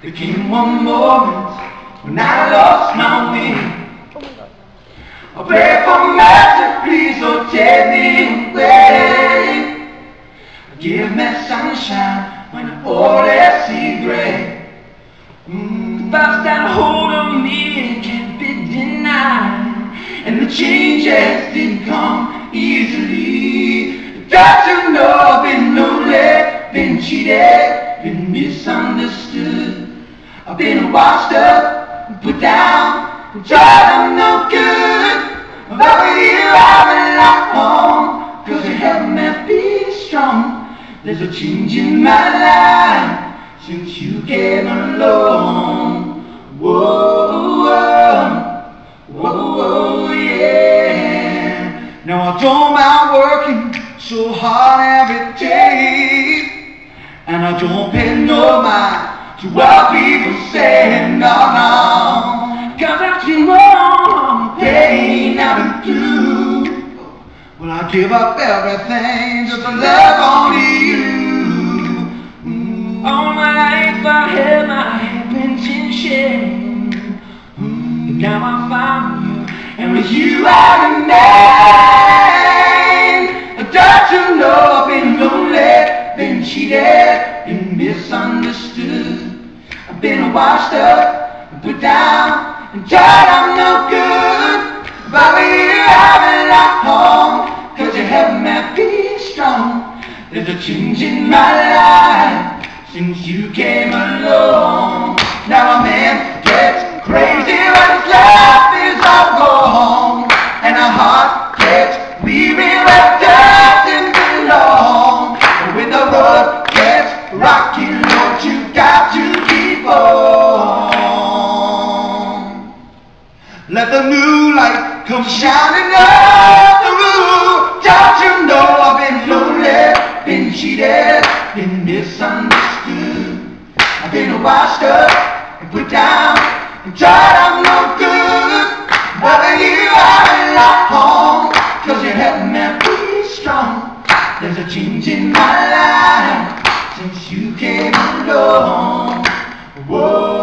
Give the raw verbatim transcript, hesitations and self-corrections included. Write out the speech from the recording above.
There came one moment when I lost my way. I pray for mercy, please don't take me away. Give me sunshine when I always see gray. Mm, the thoughts that hold on me can't be denied, and the changes didn't come easily. Got to know I've been lonely, been cheated, been misunderstood. I've been washed up, put down, and tried, I'm no good. But with you I'm a lot home, cause you help me be strong. There's a change in my life since you came along. Whoa, whoa, whoa, whoa, yeah. Now I don't mind working so hard every day, and I don't pay no mind to what people say, no, no. Cause I've seen more pain I've been through. Well, I give up everything just to love only you. Mm. All my life I held my head in shame, mm. But now I found you, and with you I remain. Don't you know I've been lonely, been cheated, been misunderstood. I've been washed up and put down and tried, I'm no good. But with you I'm a lot home, cause you help me be strong. There's a change in my life since you came along. Now a man gets crazy when his life is all gone, and a heart gets weary when it doesn't belong. And when the road gets rocky, Lord, you got to keep on. Let the new light come shining up the road. Don't you know I've been lonely, been cheated, been misunderstood. I've been washed up and put down and tried, I'm no good. But with you I'm not home, cause you help me be strong. There's a change in my life since you came along. Whoa.